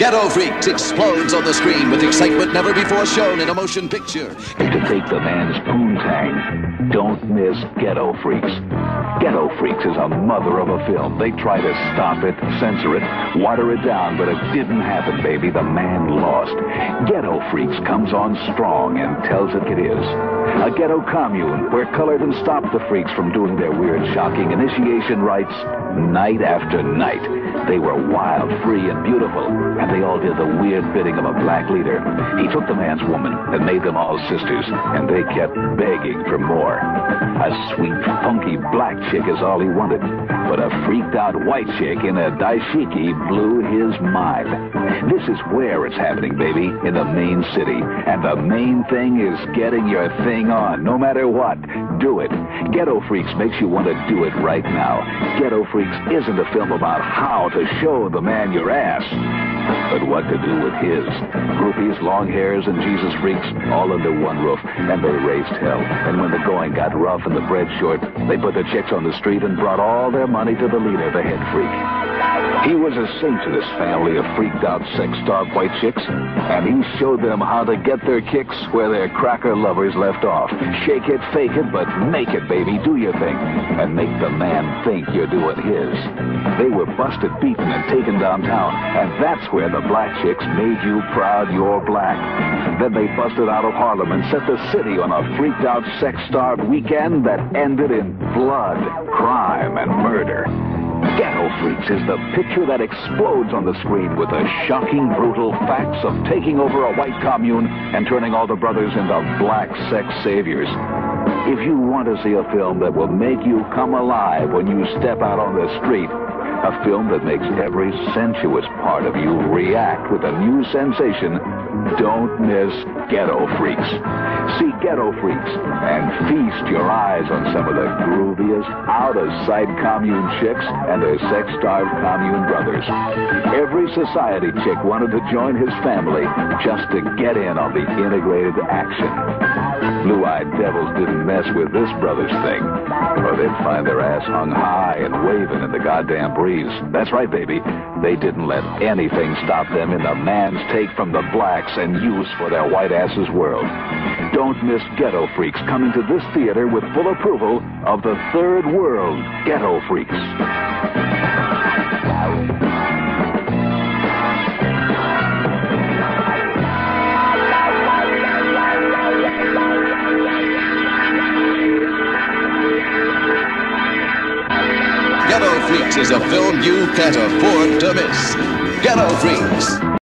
Ghetto Freaks explodes on the screen with excitement never before shown in a motion picture. To take the man's poontang, don't miss Ghetto Freaks. Ghetto Freaks is a mother of a film. They try to stop it, censor it, water it down, but it didn't happen, baby. The man lost. Ghetto Freaks comes on strong and tells it is. A ghetto commune where color can stop the freaks from doing their weird, shocking initiation rites night after night. They were wild, free, and beautiful, and they all did the weird bidding of a black leader. He took the man's woman and made them all sisters, and they kept begging for more. A sweet, funky black chick is all he wanted, but a freaked-out white chick in a dashiki blew his mind. This is where it's happening, baby, in the main city, and the main thing is getting your thing on, no matter what. Do it. Ghetto Freaks makes you want to do it right now. Ghetto Freaks isn't a film about how to show the man your ass, but what to do with his. Groupies, long hairs, and Jesus freaks all under one roof, and they raised hell. And when the going got rough and the bread short, they put the chicks on the street and brought all their money to the leader, the head freak. He was a saint to this family of freaked-out, sex-starved white chicks, and he showed them how to get their kicks where their cracker lovers left off. Shake it, fake it, but make it, baby. Do your thing, and make the man think you're doing his. They were busted, beaten, and taken downtown, and that's where the black chicks made you proud you're black. Then they busted out of Harlem and set the city on a freaked-out, sex-starved weekend that ended in blood, crime, and murder. Ghetto Freaks is the picture that explodes on the screen with the shocking, brutal facts of taking over a white commune and turning all the brothers into black sex saviors. If you want to see a film that will make you come alive when you step out on the street, a film that makes every sensuous part of you react with a new sensation, don't miss Ghetto Freaks. See Ghetto Freaks and feast your eyes on some of the grooviest, out-of-sight commune chicks and their sex-starved commune brothers. Every society chick wanted to join his family just to get in on the integrated action. Blue-eyed devils didn't mess with this brothers thing, or they'd find their ass hung high and waving in the goddamn breeze. That's right, baby. They didn't let anything stop them in the man's take from the blacks and use for their white asses world. Don't miss Ghetto Freaks, coming to this theater with full approval of the Third World Ghetto Freaks. Ghetto Freaks is a film you can't afford to miss. Ghetto Freaks.